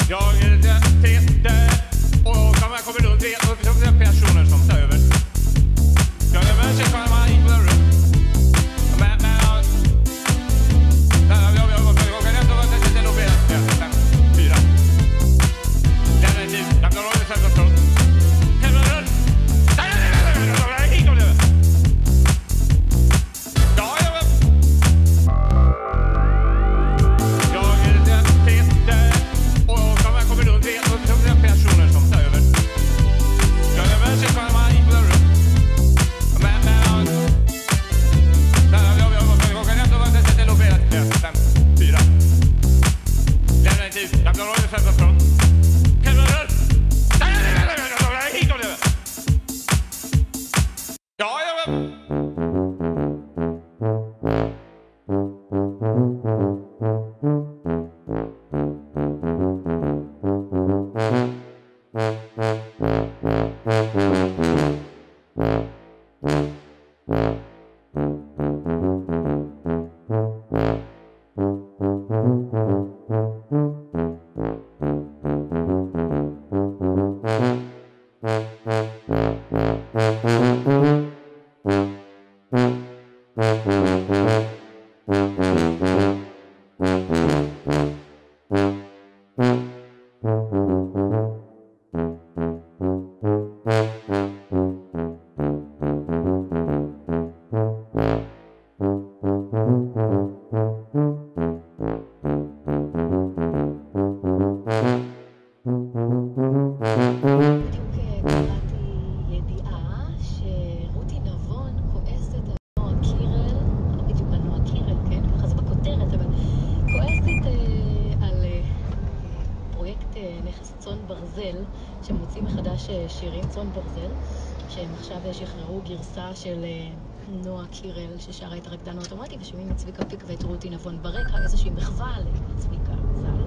שמוצאים מחדש שירים צאן ברזל, שהם עכשיו שחררו גרסה של נועה קירל ששרה את הרקדן האוטומטי, ושומעים את צביקה פיק ואת רותי נבון ברקע, איזושהי מחווה לצביקה ז"ל,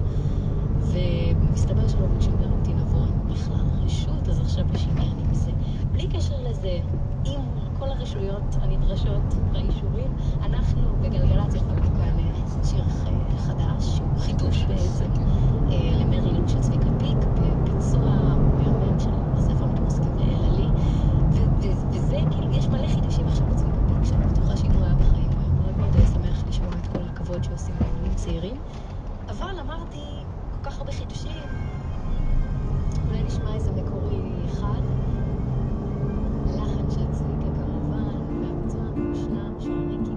ומסתבר שלא ביקשים לרותי נבון בכלל רשות, אז עכשיו יש עניין עם זה. בלי קשר לזה, עם כל הרשויות הנדרשות והאישורים, אנחנו בגלגלצ יכולים כאן שיר חדש, חידוש בעצם, למרילוק של צביקה פיק, בביצוע מהמם של הספר מתמוסקים ללי, וזה כאילו, יש מלא חידושים עכשיו לצביקה פיק, שאני בטוחה שאם הוא היה בחיים, הוא היה מאוד מאוד שמח לשמוע את כל הכבוד שעושים לאמנים צעירים, אבל אמרתי, כל כך הרבה חידושים, אולי נשמע איזה מקורי אחד, לחן של צביקה כמובן, והביצוע המושלם של ריקי